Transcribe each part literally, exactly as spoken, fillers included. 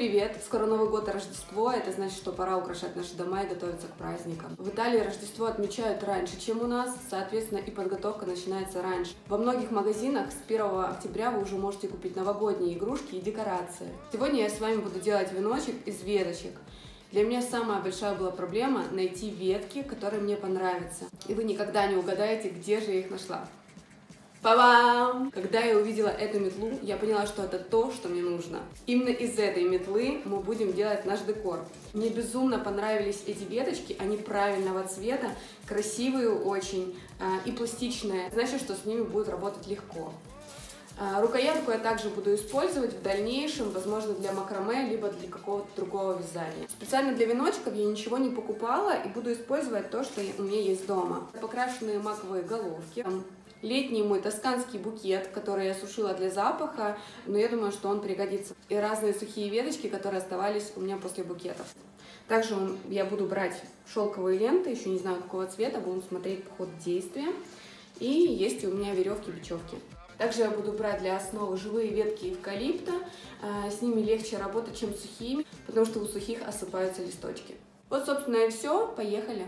привет! Скоро Новый год и Рождество, это значит, что пора украшать наши дома и готовиться к праздникам. В Италии Рождество отмечают раньше, чем у нас, соответственно, и подготовка начинается раньше. Во многих магазинах с первого октября вы уже можете купить новогодние игрушки и декорации. Сегодня я с вами буду делать веночек из веточек. Для меня самая большая была проблема найти ветки, которые мне понравятся. И вы никогда не угадаете, где же я их нашла. Па-бам! Когда я увидела эту метлу, я поняла, что это то, что мне нужно. Именно из этой метлы мы будем делать наш декор. Мне безумно понравились эти веточки, они правильного цвета, красивые очень э, и пластичные. Значит, что с ними будет работать легко. Э, рукоятку я также буду использовать в дальнейшем, возможно, для макраме, либо для какого-то другого вязания. Специально для веночков я ничего не покупала и буду использовать то, что у меня есть дома. Покрашенные маковые головки. Летний мой тосканский букет, который я сушила для запаха, но я думаю, что он пригодится. И разные сухие веточки, которые оставались у меня после букетов. Также я буду брать шелковые ленты, еще не знаю какого цвета, будем смотреть по ходу действия. И есть у меня веревки-бечевки. Также я буду брать для основы живые ветки эвкалипта. С ними легче работать, чем с сухими, потому что у сухих осыпаются листочки. Вот, собственно, и все. Поехали!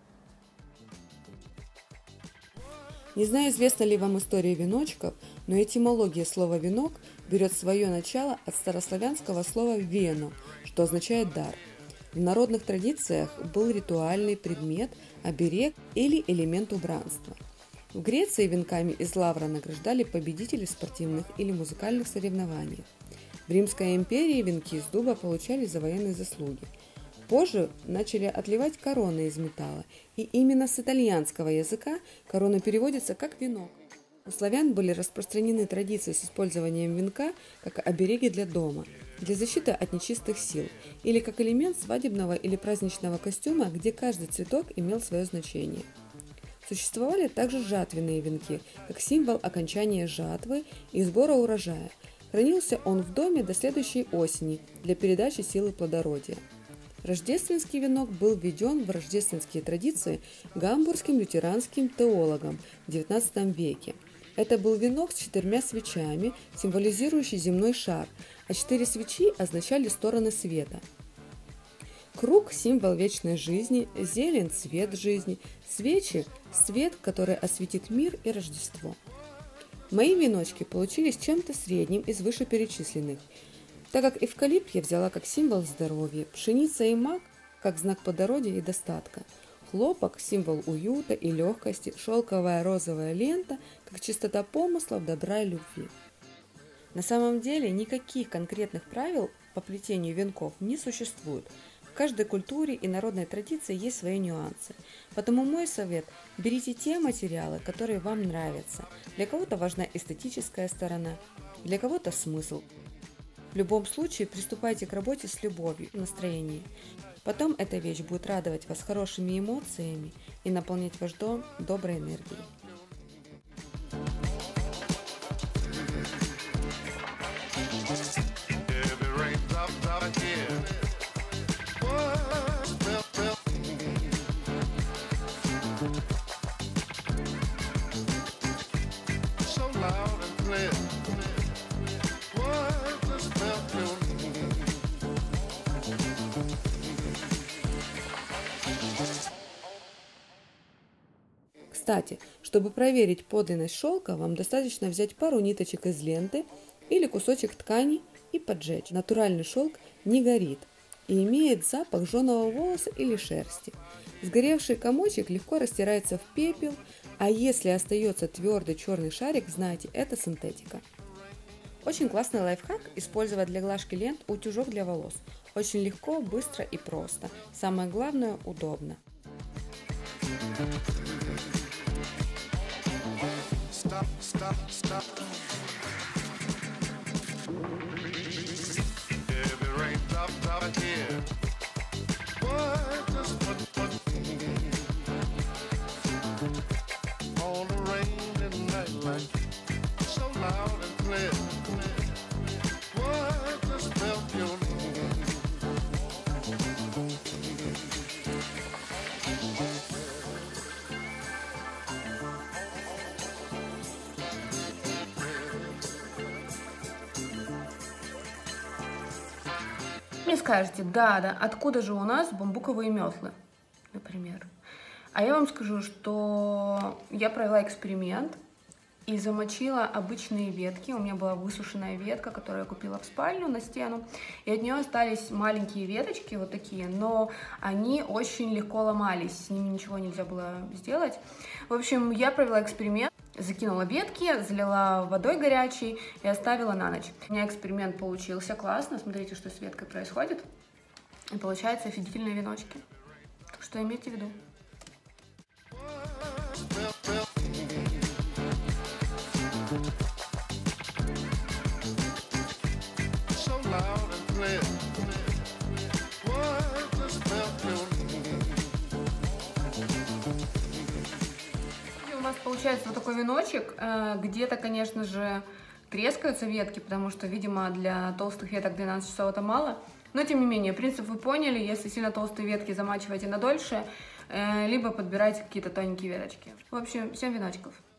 Не знаю, известна ли вам история веночков, но этимология слова «венок» берет свое начало от старославянского слова «вено», что означает «дар». В народных традициях был ритуальный предмет, оберег или элемент убранства. В Греции венками из лавра награждали победителей в спортивных или музыкальных соревнованиях. В Римской империи венки из дуба получали за военные заслуги. Позже начали отливать короны из металла, и именно с итальянского языка корона переводится как «венок». У славян были распространены традиции с использованием венка как обереги для дома, для защиты от нечистых сил, или как элемент свадебного или праздничного костюма, где каждый цветок имел свое значение. Существовали также жатвенные венки, как символ окончания жатвы и сбора урожая. Хранился он в доме до следующей осени для передачи силы плодородия. Рождественский венок был введен в рождественские традиции гамбургским лютеранским теологом в девятнадцатом веке. Это был венок с четырьмя свечами, символизирующий земной шар, а четыре свечи означали стороны света. Круг – символ вечной жизни, зелень – цвет жизни, свечи – свет, который осветит мир и Рождество. Мои веночки получились чем-то средним из вышеперечисленных, так как эвкалипт я взяла как символ здоровья, пшеница и мак – как знак плодородия и достатка, хлопок – символ уюта и легкости, шелковая розовая лента – как чистота помыслов, добра и любви. На самом деле никаких конкретных правил по плетению венков не существует. В каждой культуре и народной традиции есть свои нюансы. Поэтому мой совет – берите те материалы, которые вам нравятся. Для кого-то важна эстетическая сторона, для кого-то смысл. В любом случае, приступайте к работе с любовью и настроением. Потом эта вещь будет радовать вас хорошими эмоциями и наполнять ваш дом доброй энергией. Кстати, чтобы проверить подлинность шелка, вам достаточно взять пару ниточек из ленты или кусочек ткани и поджечь. Натуральный шелк не горит и имеет запах жженого волоса или шерсти. Сгоревший комочек легко растирается в пепел, а если остается твердый черный шарик, знайте, это синтетика. Очень классный лайфхак – использовать для глажки лент утюжок для волос. Очень легко, быстро и просто. Самое главное – удобно. Stop, stop, stop. Heavy rain, drop, drop here. What just what, what? All the rain and night light, so loud and clear. What just felt your мне скажете, да, да, откуда же у нас бамбуковые метлы, например? А я вам скажу, что я провела эксперимент и замочила обычные ветки. У меня была высушенная ветка, которую я купила в спальню на стену, и от нее остались маленькие веточки, вот такие, но они очень легко ломались, с ними ничего нельзя было сделать. В общем, я провела эксперимент, закинула ветки, залила водой горячей и оставила на ночь. У меня эксперимент получился классно, смотрите, что с веткой происходит, и получаются офигительные веночки, так что имейте в виду. У нас получается вот такой веночек. Где-то, конечно же, трескаются ветки, потому что, видимо, для толстых веток двенадцать часов это мало. Но, тем не менее, принцип вы поняли. Если сильно толстые ветки замачивайте на дольше, либо подбирайте какие-то тоненькие веточки. В общем, всем веночков.